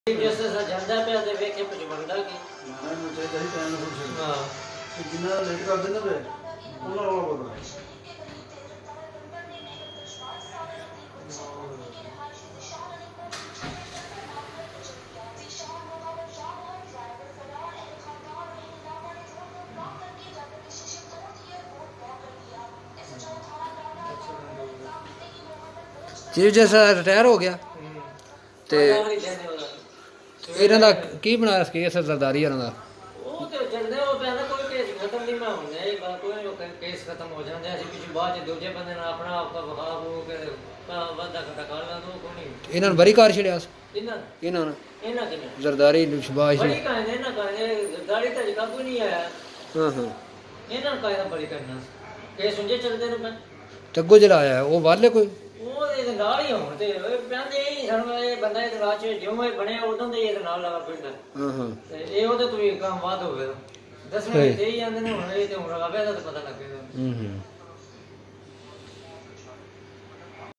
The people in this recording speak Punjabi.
जैसे ਜਾਂਦਾ ਪਿਆ ਤੇ ਵੇਖੇ ਕੁਝ ਬਣਦਾ ਕੀ ਨਾ ਨੂੰ ਚਾਹੀਦਾ ਹੀ ਟਾਈਮ ਹੋ ਸਕਦਾ ਹਾਂ ਜਿੰਨਾ ਲੇਟ ਕਰ ਦਿੰਦੇ ਵੇ ਉਹਨਾਂ ਵਾਲਾ ਬੋਲਦਾ ਚੀਫ ਜਸਟਿਸ ਰਿਟਾਇਰ ਹੋ ਗਿਆ ਤੇ ਇਹਨਾਂ ਦਾ ਕੀ ਬਣਾਇਆ ਸੀ ਕੇਸ ਸਰਦਾਰੀ ਇਹਨਾਂ ਦਾ ਉਹ ਤੇ ਜਲਦੇ ਉਹ ਕਹਿੰਦਾ ਕੋਈ ਕੇਸ ਖਤਮ ਨਹੀਂ ਮੈਂ ਹੁੰਦੇ ਇਹ ਕੋਈ ਕੇਸ ਖਤਮ ਹੋ ਜਾਂਦੇ ਅਸੀਂ ਪਿੱਛੇ ਬਾਅਦ ਚ ਦੂਜੇ ਬੰਦੇ ਨਾਲ ਆਪਣਾ ਆਪਕਾ ਵਖਾ ਹੋ ਕੇ ਵਾਦਾ ਘਟਾ ਕਰ ਲਾ ਦੋ ਕੋਈ ਇਹਨਾਂ ਨੂੰ ਬਰੀ ਕਰ ਛੜਿਆ ਇਹਨਾਂ ਇਹਨਾਂ ਕਿਨੇ ਜ਼ਰਦਾਰੀ ਸ਼ਬਾਸ਼ ਬੜੀ ਕਹਿੰਦੇ ਨਾ ਕਹਿੰਦੇ ਦਾੜੀ ਤੇ ਕਾਬੂ ਨਹੀਂ ਆਇਆ ਹਾਂ ਇਹਨਾਂ ਨੂੰ ਕਹਿੰਦਾ ਬੜੀ ਕਰਨਾ ਕੇਸ ਹੁੰਦੇ ਚੱਲਦੇ ਨੇ ਮੈਂ ਚੱਗੋ ਜਲਾਇਆ ਉਹ ਵਾਲੇ ਕੋਈ ਉਹ ਇਹਦੇ ਨਾਲ ਹੀ ਹੋਣ ਤੇ ਕਹਿੰਦੇ ਹੀ ਸਾਨੂੰ ਇਹ ਬੰਦਾ ਇਹਦੇ ਨਾਲ ਚ ਜਿਉਂ ਇਹ ਬਣਿਆ ਉਦੋਂ ਦੇ ਇਹਦੇ ਨਾਲ ਲਗਾ ਫਿਰਦਾ ਹਾਂ ਤੇ ਇਹ ਉਹਦੇ ਤੋਂ ਵੀ ਕੰਮ ਬਾਅਦ ਹੋਵੇ 10 ਮਿੰਟ ਤੇ ਹੀ ਜਾਂਦੇ ਨੇ ਹੁਣ ਇਹ ਤੇ ਹੁਣ ਲਗਾ ਪਿਆ ਤਾਂ ਪਤਾ ਲੱਗੇਗਾ